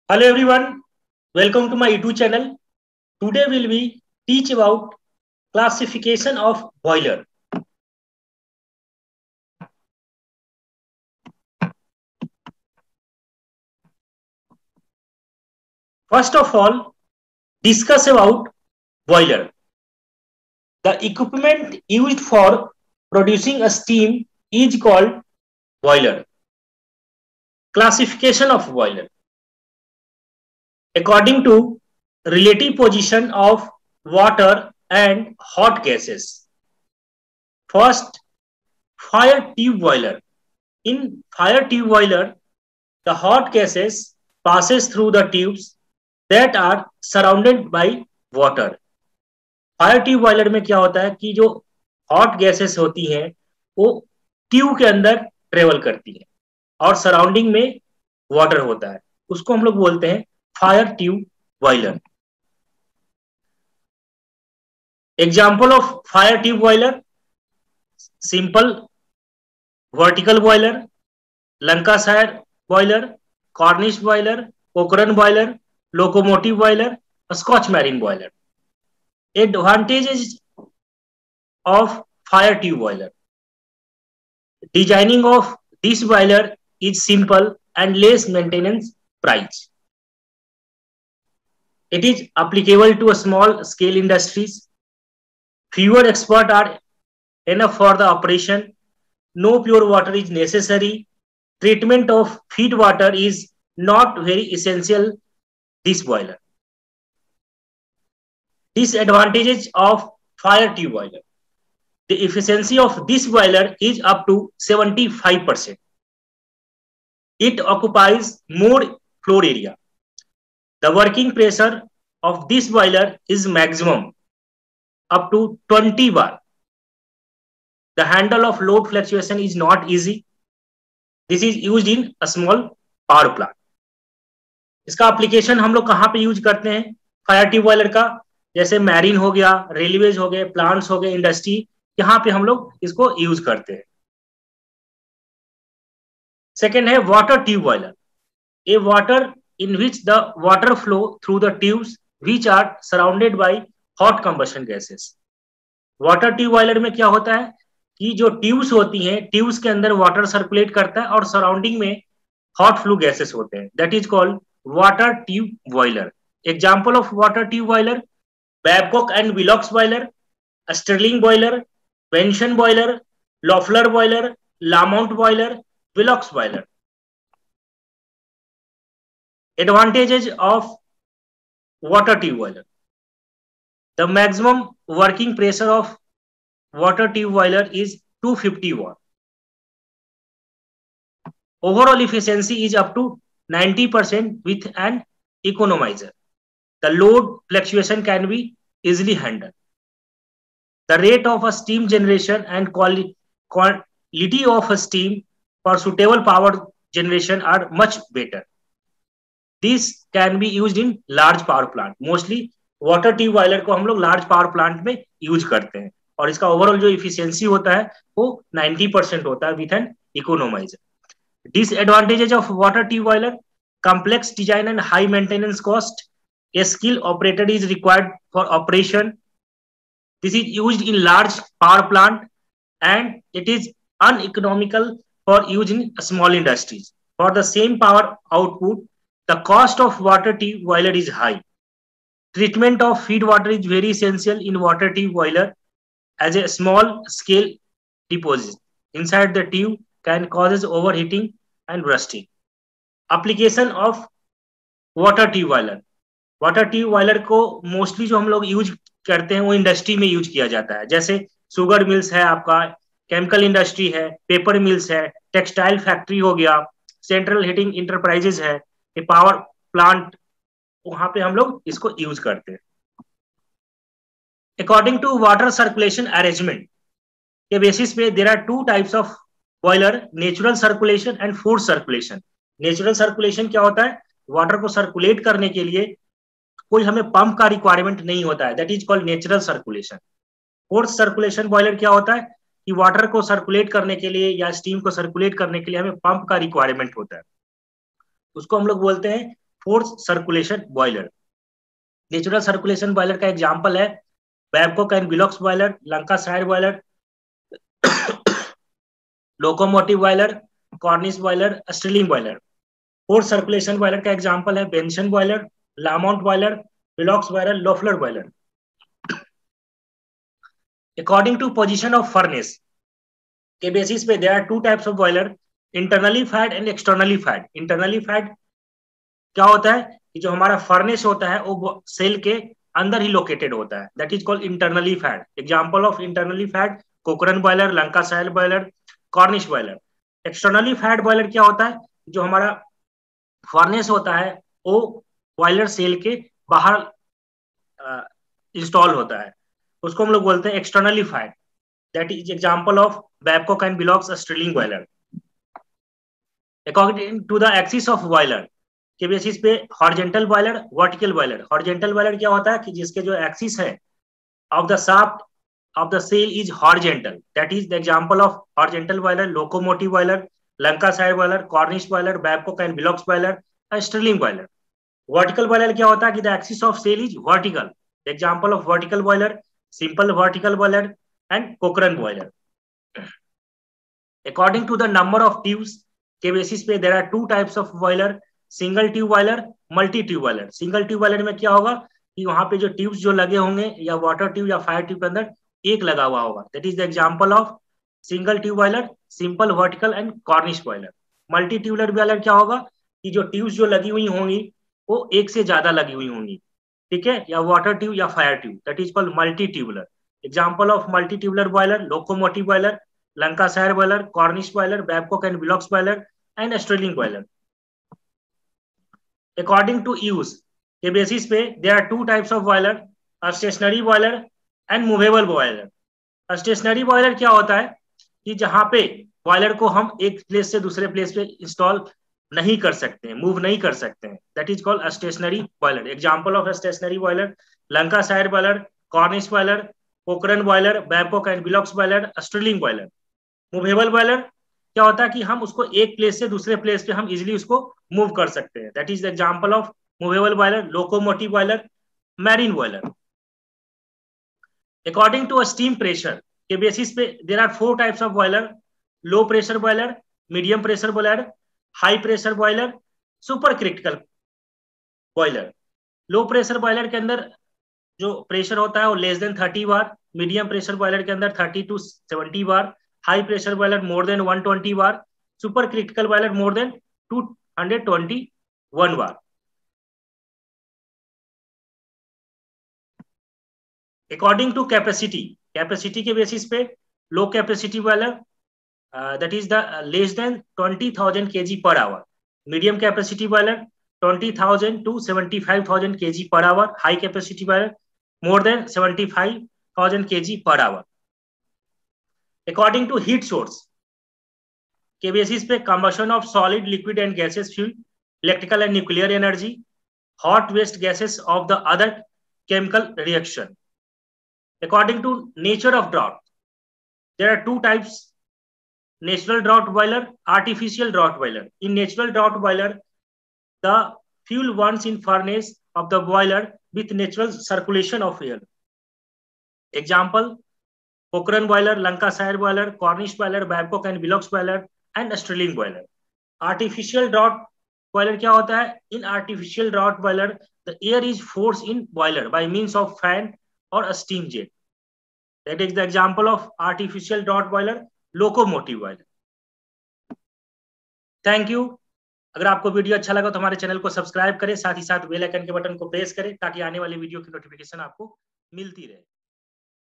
Hello everyone, welcome to my YouTube channel. Today will be teach about classification of boiler. First of all, discuss about boiler. The equipment used for producing a steam is called boiler. Classification of boiler. According to relative position of water and hot gases. First, fire tube boiler. In fire tube boiler, the hot gases passes through the tubes that are surrounded by water. Fire tube boiler में क्या होता है कि जो hot gases होती हैं वो tube के अंदर ट्रेवल करती है और सराउंडिंग में वाटर होता है, उसको हम लोग बोलते हैं fire tube boiler. Example of fire tube boiler: simple vertical boiler, Lancashire boiler, Cornish boiler, Cochran boiler, locomotive boiler, Scotch marine boiler. Advantages of fire tube boiler: designing of this boiler is simple and less maintenance price. It is applicable to a small scale industries. Fewer experts are enough for the operation. No pure water is necessary. Treatment of feed water is not very essential. This boiler. Disadvantages of fire tube boiler: the efficiency of this boiler is up to 75%. It occupies more floor area. The working pressure of this boiler is maximum up to 20 bar. The handle of load fluctuation is not easy. This is used in a small power plant. इसका application हम लोग कहाँ पे use करते हैं fire tube boiler का? जैसे marine हो गया, रेलवेज हो गए, प्लांट्स हो गए, इंडस्ट्री, यहाँ पे हम लोग इसको यूज करते हैं. सेकेंड है water tube boiler. A water in which the water flow through the tubes which are surrounded by hot combustion gases. Water tube boiler में क्या होता है कि जो ट्यूब्स होती हैं, ट्यूब्स के अंदर वाटर सर्कुलेट करता है और सराउंडिंग में हॉट फ्लू गैसेस होते हैं. That is called water tube boiler. Example of water tube boiler: Babcock and Wilcox boiler, Stirling boiler, Benson boiler, Loeffler boiler, Lamont boiler, Wilcox boiler. Advantages of water tube boiler: the maximum working pressure of water tube boiler is 250 watt. Overall efficiency is up to 90% with an economizer. The load fluctuation can be easily handled. The rate of a steam generation and quality of a steam for suitable power generation are much better. This can be used in large power plant. Mostly water tube boiler को हम लोग large power plant में use करते हैं और इसका overall जो efficiency होता है वो 90% होता है with an economizer. Disadvantages of water tube boiler: complex design and high maintenance cost. A skilled operator is required for operation. This is used in large power plant and it is uneconomical for use in small industries. For the same power output, the cost of water tube boiler is high. Treatment of feed water is very essential in water tube boiler, as a small scale deposit inside the tube can cause overheating and rusting. Application of water tube boiler: water tube boiler को mostly जो हम लोग use करते हैं वो industry में use किया जाता है. जैसे शुगर मिल्स है, आपका केमिकल इंडस्ट्री है, पेपर मिल्स है, टेक्सटाइल फैक्ट्री हो गया, सेंट्रल हीटिंग इंटरप्राइजेस है, पावर प्लांट, वहां पे हम लोग इसको यूज करते हैं. According to water circulation arrangement के बेसिस पे there are two types of boiler: natural circulation and force circulation. Natural circulation क्या होता है? वाटर को सर्कुलेट करने के लिए कोई हमें पंप का रिक्वायरमेंट नहीं होता है. That is called natural circulation. Force circulation boiler क्या होता है कि वाटर को सर्कुलेट करने के लिए या स्टीम को सर्कुलेट करने के लिए हमें पंप का रिक्वायरमेंट होता है, उसको हम लोग बोलते हैं force circulation boiler. Natural circulation boiler का एग्जांपल है Babcock and Wilcox boiler, Lancashire boiler, locomotive boiler, Cornish boiler, Stirling boiler. Force circulation boiler का एग्जांपल है Benson boiler, Lamont boiler, Wilcox boiler, Loeffler boiler. According to position of furnace के basis पे there are two types of boiler, internally fired and externally fired. Internally fired क्या होता है कि जो हमारा फर्नेस होता है वो सेल के अंदर ही लोकेटेड होता है, that is called internally fired. Example of internally fired Cochran boiler, Lancashire boiler, Cornish boiler. Externally fired boiler क्या होता है, जो हमारा फर्नेस होता है वो बॉयलर सेल के बाहर इंस्टॉल होता है, उसको हम लोग बोलते हैं externally fired. That is example of Babcock and Wilcox Stirling boiler. According to the axis of boiler के बेसिस पे horizontal boiler, vertical boiler. Horizontal boiler क्या होता है कि जिसके जो एक्सिस है of the shaft of the sail is horizontal, that is the example of horizontal boiler, locomotive boiler, Lancashire boiler, Cornish boiler, Babcock and Willox boiler, and Stirling boiler. Vertical boiler क्या होता है कि the axis of sail is vertical, the example of vertical boiler, simple vertical boiler and Cochrane boiler. According to the number of tubes के basis पे there are two types of boiler, single tube boiler, multi tube boiler. Single tube boiler में क्या होगा कि वहां पे जो tubes जो लगे होंगे या वाटर ट्यूब या फायर ट्यूब के अंदर एक लगा हुआ होगा, that is the example of single tube boiler, simple vertical and Cornish boiler. Multi tubular boiler क्या होगा कि जो ट्यूब्स जो लगी हुई होंगी वो एक से ज्यादा लगी हुई होंगी, ठीक है, या वाटर ट्यूब या fire tube, that is called multi tubular. Example of multi tubular boiler locomotive boiler, Lancashire boiler, Cornish boiler, Babcock and Wilcox boiler and Stirling boiler. According to use के बेसिस पे there are two types of boiler, stationary boiler and movable boiler. Stationary boiler क्या होता है कि जहां पे boiler को हम एक प्लेस से दूसरे प्लेस पे इंस्टॉल नहीं कर सकते हैं, मूव नहीं कर सकते हैं, that is called stationary boiler. Example of stationary boiler Lancashire boiler, Cornish boiler, Cochran boiler, Babcock and Wilcox boiler, Stirling boiler. Movable boiler क्या होता है कि हम उसको एक प्लेस से दूसरे प्लेस पे हम इजिली उसको मूव कर सकते हैं, that is the example of movable boiler, locomotive boiler, marine boiler. According to steam pressure के बेसिस पे there are four types of boiler, low pressure boiler, medium pressure boiler, high pressure boiler, super critical boiler. Low pressure boiler के अंदर जो pressure होता है वो less than 30 bar, medium pressure boiler के अंदर 30 to 70 bar, high pressure boiler more than 120 bar, super critical boiler more than 221 bar. According to capacity, capacity के basis पे low capacity boiler that is the less than 20,000 kg per hour, medium capacity boiler 20,000 to 75,000 kg per hour, high capacity boiler more than 75,000 kg per hour. According to heat source के basis पे combustion of solid, liquid and gaseous fuel, electrical and nuclear energy, hot waste gases of the other chemical reaction. According to nature of drought, there are two types, natural drought boiler, artificial drought boiler. In natural drought boiler, the fuel burns in furnace of the boiler with natural circulation of air. Example, Cochrane boiler, Lancashire boiler, Cornish boiler, Babcock and Willox boiler and Stirling boiler. Artificial drought boiler क्या होता है? In artificial drought boiler, the air is forced in boiler by means of fan or a steam jet. That is the example of artificial drought boiler, locomotive boiler. Thank you. अगर आपको video अच्छा लगा तो हमारे channel को subscribe करें, साथ ही साथ बेल आइकन के बटन को प्रेस करें ताकि आने वाली वीडियो की नोटिफिकेशन आपको मिलती रहे।